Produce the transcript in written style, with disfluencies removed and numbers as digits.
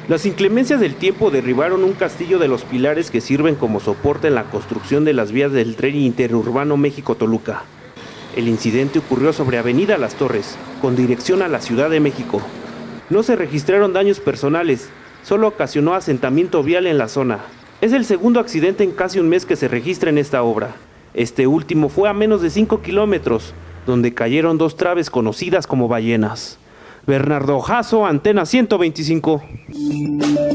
Las inclemencias del tiempo derribaron un castillo de los pilares que sirven como soporte en la construcción de las vías del tren interurbano México-Toluca. El incidente ocurrió sobre Avenida Las Torres, con dirección a la Ciudad de México. No se registraron daños personales, solo ocasionó asentamiento vial en la zona. Es el segundo accidente en casi un mes que se registra en esta obra. Este último fue a menos de 5 kilómetros, donde cayeron 2 traves conocidas como ballenas. Bernardo Jasso, Antena 125.